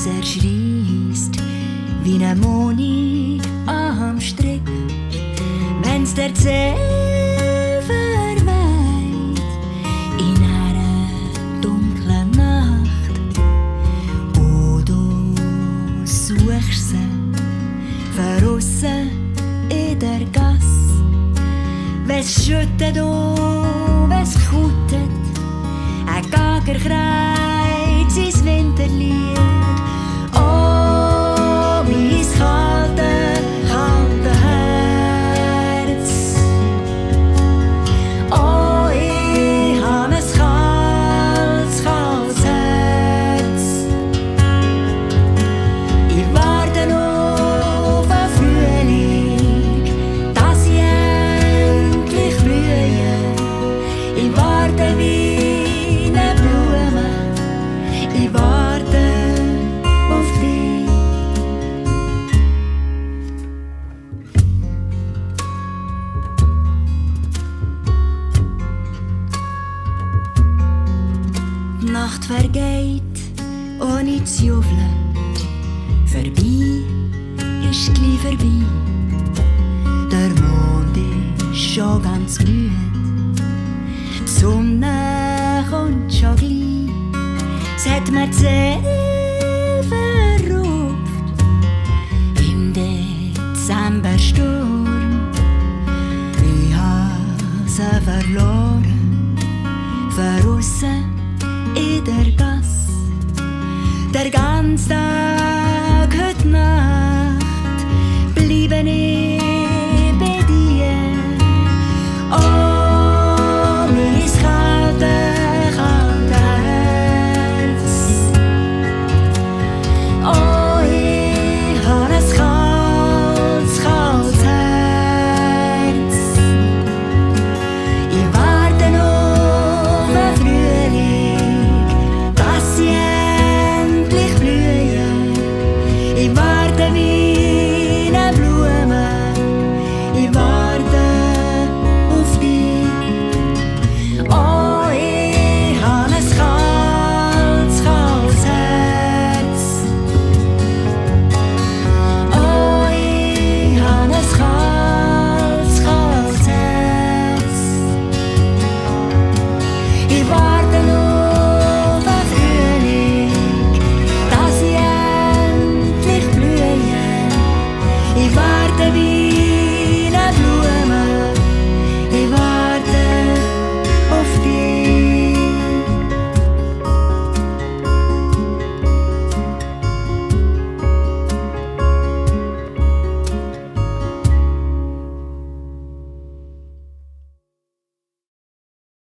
zerschreisst wie ne Moni am Strick. Wenn's der Zeh verweht in einer dunklen Nacht, und du suchst sie verrissen in der Gasse. Wenn's schüttet und wenn's kutet, ein Gagerkreuz ins Winterlied. Oh, mein kalte, kalte Herz. Oh, ich hab ein kaltes, kaltes Herz. Ich warte noch auf den Frühling, dass ich endlich blühe. Ich warte wie ne Blume, ich warte auf dich. Die Nacht vergeht ohne zu jubeln. Vorbei ist gleich vorbei. Der Mond ist schon ganz müde. Die Sonne kommt schon gleich. Es hat mir die Seele verrupft im Dezembersturm. Ich hab sie verloren, verrissen in der Gasse. Der ganze Tag, heute Nacht, bleibe ich bei dir. Oh, mein kalte, kalte Herz. Oh, ich hab ein kaltes, kaltes Herz. Ich warte noch auf den Frühling, dass ich endlich blühe. Ich warte wie ne Blume, ich warte auf dich. Oh, ich hab ein kaltes, kaltes Herz. Oh, ich hab ein kaltes, kaltes Herz. Ich warte noch auf den Frühling, dass ich endlich blühe. Ich warte